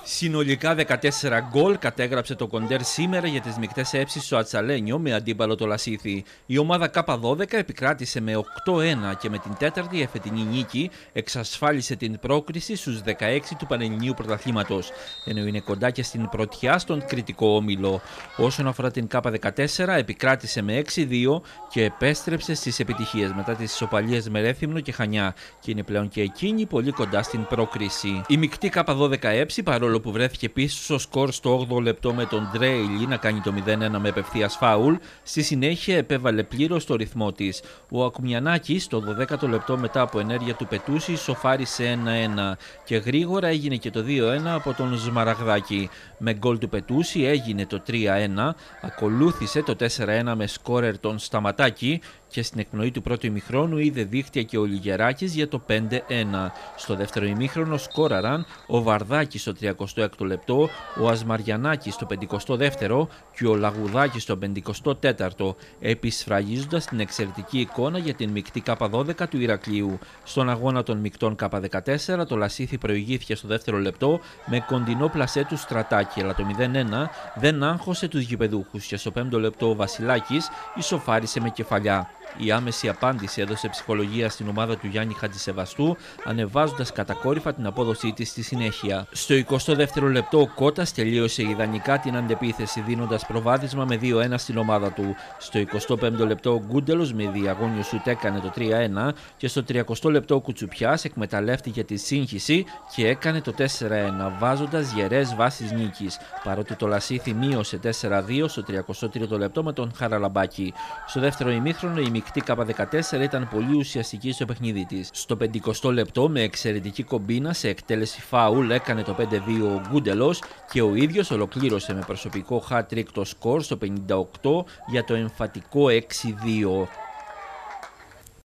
Συνολικά 14 γκολ κατέγραψε το Κοντέρ σήμερα για τις μεικτές έψεις στο Ατσαλένιο με αντίπαλο το Λασίθι. Η ομάδα K12 επικράτησε με 8-1 και με την τέταρτη εφετινή νίκη εξασφάλισε την πρόκριση στους 16 του Πανελληνίου Πρωταθλήματος, ενώ είναι κοντά και στην πρωτιά στον κριτικό όμιλο. Όσον αφορά την K14, επικράτησε με 6-2 και επέστρεψε στις επιτυχίες μετά τις ισοπαλίες με Ρέθυμνο και Χανιά και είναι πλέον και εκείνη πολύ κοντά στην πρόκριση. Η μεικτή K12 παρόλο που βρέθηκε πίσω στο σκορ στο 8ο λεπτό με τον Ντρέιλι να κάνει το 0-1 με απευθείας φάουλ, στη συνέχεια επέβαλε πλήρως το ρυθμό της. Ο Ακουμιανάκης το 12ο λεπτό μετά από ενέργεια του Πετούση σοφάρισε 1-1 και γρήγορα έγινε και το 2-1 από τον Σμαραγδάκη. Με γκολ του Πετούση έγινε το 3-1, ακολούθησε το 4-1 με σκόρερ τον Σταματάκη και στην εκπνοή του πρώτου ημιχρόνου είδε δίχτυα και ο Λιγεράκης για το 5-1. Στο δεύτερο ημίχρονο σκόραραν ο Βαρδάκης στο 36ο λεπτό, ο Ασμαριανάκης στο 52ο και ο Λαγουδάκης στο 54ο, επισφραγίζοντας την εξαιρετική εικόνα για την μεικτή K12 του Ηρακλείου. Στον αγώνα των μεικτών K14 το Λασίθι προηγήθηκε στο δεύτερο λεπτό με κοντινό πλασέ του Στρατάκη, αλλά το 0-1 δεν άγχωσε τους γηπεδούχους και στο 5ο λεπτό ο Βασιλάκης ισοφάρισε με κεφαλιά. Η άμεση απάντηση έδωσε ψυχολογία στην ομάδα του Γιάννη Χατζησεβαστού, ανεβάζοντας κατακόρυφα την απόδοσή της στη συνέχεια. Στο 22ο λεπτό ο Κώτας τελείωσε ιδανικά την αντεπίθεση, δίνοντας προβάδισμα με 2-1 στην ομάδα του. Στο 25ο λεπτό ο Γκούντελος με διαγώνιο σουτ έκανε το 3-1 και στο 30ο λεπτό ο Κουτσουπιάς εκμεταλλεύτηκε τη σύγχυση και έκανε το 4-1, βάζοντας γερές βάσεις νίκης, παρότι το Λασίθι μείωσε 4-2 στο 33ο λεπτό με τον Χαραλαμπάκη. Στο δεύτερο ημίχρονο η μεικτή K14 ήταν πολύ ουσιαστική στο παιχνίδι της. Στο 50ο λεπτό με εξαιρετική κομπίνα σε εκτέλεση φάουλ έκανε το 5-2 ο Γκούντελος και ο ίδιος ολοκλήρωσε με προσωπικό hat-trick το σκορ στο 58 για το εμφατικό 6-2.